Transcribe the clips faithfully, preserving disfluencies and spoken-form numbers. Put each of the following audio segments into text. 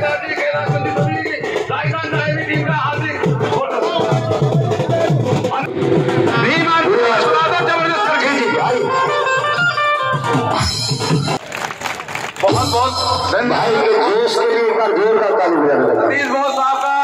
बहुत बहुत भाई के जोश के लिए एक बार जोर का ताली बजाना। प्लीज बहुत साहब का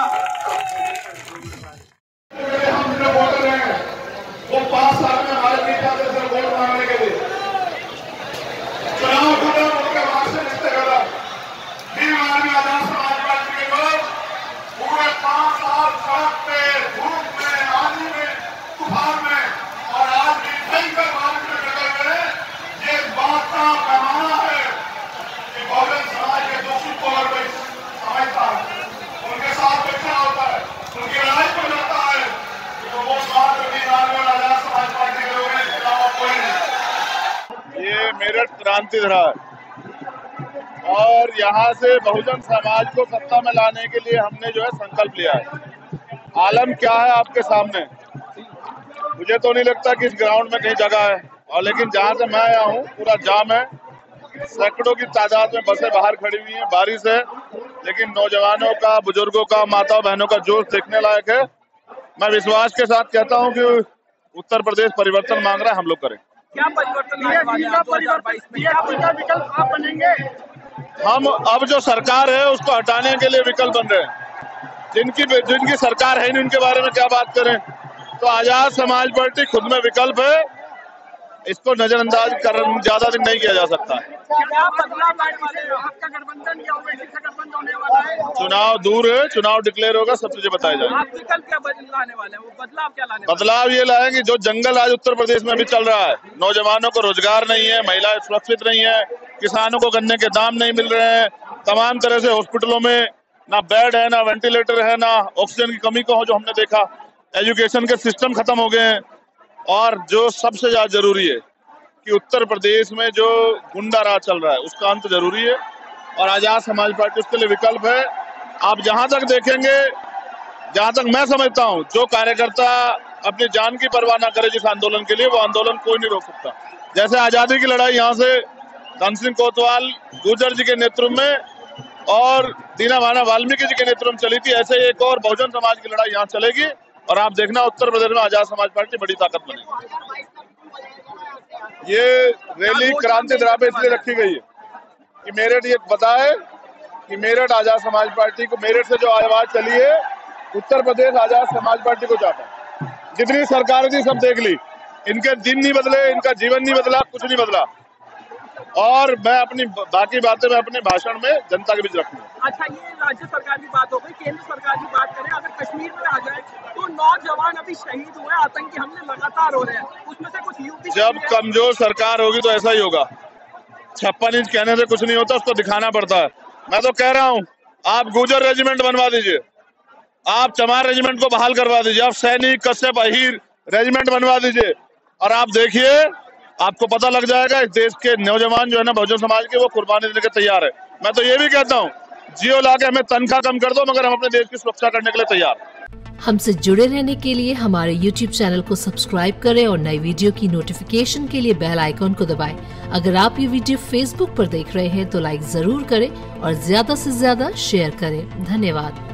हम जो बोल रहे हैं वो पांच साल में भारत की जाते सर वोट मांगने के लिए चुनाव खुदा उनके वहां से रिश्ते कर रहा भीम आर्मी आजाद समाज पार्टी के लोग पूरे पांच साल सड़क पे धूप में आंधी में तूफान में और आज भी भयंकर बारिश में डटे हुए ये बात का पैमाना है कि बहुजन समाज के दोषी को अगर कोई समझता है उनके साथ बैठा होता है उनकी लड़ाई को जाता है तो वो बात भीम आर्मी और आजाद समाज पार्टी के लोगों के अलावा कोई नहीं। ये मेरठ क्रांति धरा है और यहाँ से बहुजन समाज को सत्ता में लाने के लिए हमने जो है संकल्प लिया है। आलम क्या है आपके सामने, मुझे तो नहीं लगता कि इस ग्राउंड में कहीं जगह है, और लेकिन जहाँ से मैं आया हूँ पूरा जाम है, सैकड़ों की तादाद में बसें बाहर खड़ी हुई हैं, बारिश है, लेकिन नौजवानों का, बुजुर्गों का, माता बहनों का जोश देखने लायक है। मैं विश्वास के साथ कहता हूँ कि उत्तर प्रदेश परिवर्तन मांग रहा है, हम लोग करें। क्या परिवर्तन विकल्प आप बनेंगे? हम अब जो सरकार है उसको हटाने के लिए विकल्प बन रहे हैं। जिनकी जिनकी सरकार है नहीं उनके बारे में क्या बात करें। तो आजाद समाज पार्टी खुद में विकल्प है, इसको नजरअंदाज कर ज्यादा दिन नहीं किया जा सकता। क्या बदलाव आने वाले हैं? आपका गठबंधन या ओवैसी का गठबंधन होने वाला है? चुनाव दूर है, चुनाव डिक्लेयर होगा, सब चीजें बताई जाएगी। आप विकल्प क्या लाने वाले हैं? वो बदलाव क्या लाने वाले हैं? बदलाव ये लाएंगे जो जंगल आज उत्तर प्रदेश में भी चल रहा है, नौजवानों को रोजगार नहीं है, महिलाएं सुरक्षित नहीं है, किसानों को गन्ने के दाम नहीं मिल रहे हैं, तमाम तरह से हॉस्पिटलों में ना बेड है, ना वेंटिलेटर है, ना ऑक्सीजन की कमी को जो हमने देखा, एजुकेशन के सिस्टम खत्म हो गए हैं, और जो सबसे ज्यादा जरूरी है कि उत्तर प्रदेश में जो गुंडा राज चल रहा है उसका अंत जरूरी है, और आजाद समाज पार्टी उसके लिए विकल्प है। आप जहां तक देखेंगे, जहां तक मैं समझता हूं, जो कार्यकर्ता अपनी जान की परवाह ना करे जिस आंदोलन के लिए, वो आंदोलन कोई नहीं रोक सकता। जैसे आजादी की लड़ाई यहाँ से धन सिंह कोतवाल गुर्जर जी के नेतृत्व में और दीना भाना वाल्मीकि जी के नेतृत्व में चली थी, ऐसे एक और बहुजन समाज की लड़ाई यहाँ चलेगी, और आप देखना उत्तर प्रदेश में आजाद समाज पार्टी बड़ी ताकत बनेगी। ये रैली क्रांति धरा पे इसलिए रखी गई है कि मेरठ ये बताए कि मेरठ आजाद समाज पार्टी को, मेरठ से जो आवाज चली है, उत्तर प्रदेश आजाद समाज पार्टी को जाता है। जितनी सरकारें थी सब देख ली, इनके दिन नहीं बदले, इनका जीवन नहीं बदला, कुछ नहीं बदला, और मैं अपनी बाकी बातें मैं अपने भाषण में जनता के बीच रखूंगा। अच्छा, ये राज्य सरकार की बात हो गई, केंद्र सरकार की बात करें, अगर कश्मीर में आ जाए तो नौजवान अभी शहीद हुए, आतंकी हमले लगातार हो रहे हैं, उसमें से कुछ यूपी जब कमजोर सरकार होगी तो ऐसा ही होगा। छप्पन इंच कहने से कुछ नहीं होता, उसको दिखाना पड़ता है। मैं तो कह रहा हूँ, आप गुर्जर रेजिमेंट बनवा दीजिए, आप चमार रेजिमेंट को बहाल करवा दीजिए, आप सैनिक, कश्यप, अहीर रेजिमेंट बनवा दीजिए, और आप देखिए आपको पता लग जाएगा इस देश के नौजवान जो है ना बहुजन समाज के, वो कुर्बानी देने के तैयार है। मैं तो ये भी कहता हूँ, जियो ला के हमें तनख्वाह कम कर दो, मगर हम अपने देश की सुरक्षा करने के लिए तैयार हैं। हमसे जुड़े रहने के लिए हमारे यूट्यूब चैनल को सब्सक्राइब करें और नई वीडियो की नोटिफिकेशन के लिए बेल आइकॉन को दबाएं। अगर आप ये वीडियो फेसबुक पर देख रहे हैं तो लाइक जरूर करें और ज्यादा से ज्यादा शेयर करें। धन्यवाद।